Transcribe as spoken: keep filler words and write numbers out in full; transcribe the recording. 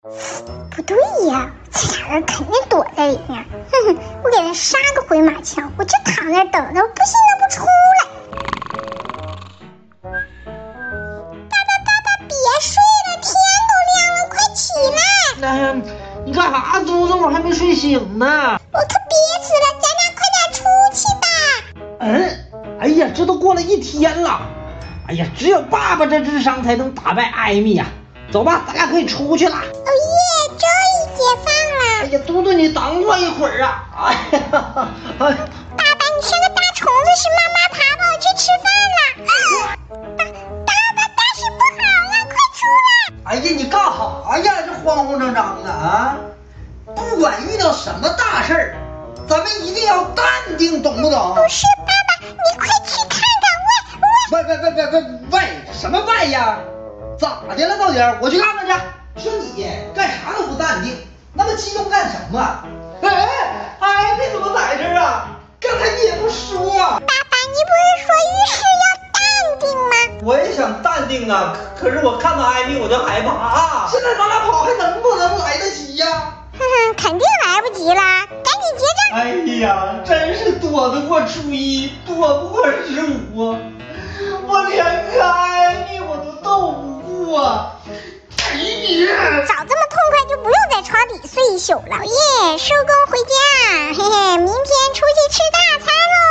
不对呀，这俩人肯定躲在里面。哼哼，我给他杀个回马枪，我就躺那等他，不信他不出来。爸爸爸爸，别睡了，天都亮了，快起来！ 哎呀，你干啥，珠珠？我还没睡醒呢。 我可憋死了，咱俩快点出去吧。 嗯，哎呀，这都过了一天了。哎呀，只有爸爸这智商才能打败艾米呀！走吧，咱俩可以出去了。 哦耶，终于解放了！ 哎呀，嘟嘟，你等我一会儿啊！哎呀，哎呀， 爸爸，你像个大虫子似的，妈妈爬跑去吃饭了。爸，爸爸，大事不好了，快出来！ 哎呀，你干啥呀？这慌慌张张的啊！不管遇到什么大事儿，咱们一定要淡定，懂不懂？ 不是，爸爸，你快去看看外外外外外外外外什么外呀？咋的了，到底儿？我去看看去。说你干啥都不淡定，那么激动干什么？哎，哎，你怎么在这儿啊？刚才你也不说。 爸爸，你不是说遇事要淡定吗？ 我也想淡定啊，可是我看到艾米我就害怕啊。现在咱俩跑还能不能来得及呀？ 哼哼，肯定来不及了，赶紧结账。 哎呀，真是躲得过初一，躲不过十五。我连个艾米我都斗不过。哎呀， 早这么痛快，就不用在床底睡一宿了。耶，收工回家，嘿嘿，明天出去吃大餐喽。